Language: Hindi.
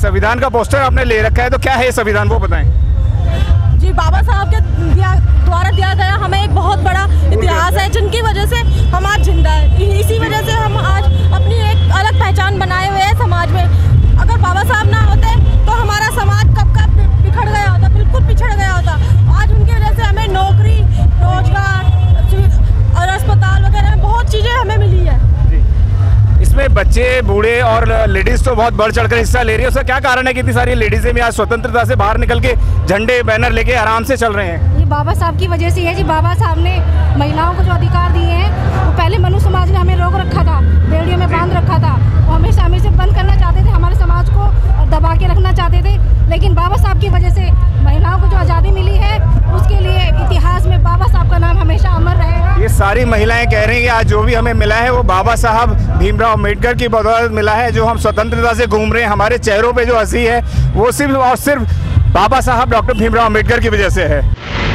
संविधान का पोस्टर आपने ले रखा है, तो क्या है संविधान वो बताएं। जी, बाबा साहब के द्वारा दिया गया हमें एक बहुत बड़ा इतिहास है, जिनकी वजह से हम आज जिंदा है। इसी वजह से हम आज अपनी एक अलग पहचान बनाए हुए हैं समाज में। अगर बाबा साहब ना होते तो हमारा समाज कब का बिखर गया होता, बिल्कुल पिछड़ गया होता। आज उनकी वजह से हमें नौकरी, रोजगार और अस्पताल वगैरह बहुत चीज़ें हमें मिली है। इसमें बच्चे, बूढ़े और लेडीज तो बहुत बढ़ चढ़कर हिस्सा ले रही है। उसका क्या कारण है कि इतनी सारी लेडीजें भी आज स्वतंत्रता से बाहर निकल के झंडे बैनर लेके आराम से चल रहे हैं? ये बाबा साहब की वजह से है जी। बाबा साहब ने महिलाओं को जो अधिकार दिए हैं, वो पहले मनु समाज ने हमें रोक रखा था, बेड़ियों में बांध रखा था। वो हमेशा हमें से बंद करना चाहते थे, हमारे समाज को दबा के रखना चाहते थे। लेकिन बाबा साहब की वजह से महिलाओं को जो आज़ादी मिली है, उसके लिए इतिहास में बाबा साहब का नाम हमेशा अमर रहेगा। ये सारी महिलाएं कह रही हैं कि आज जो भी हमें मिला है वो बाबा साहब भीमराव अम्बेडकर की बदौलत मिला है। जो हम स्वतंत्रता से घूम रहे हैं, हमारे चेहरों पे जो हंसी है वो सिर्फ और सिर्फ बाबा साहब डॉक्टर भीमराव अम्बेडकर की वजह से है।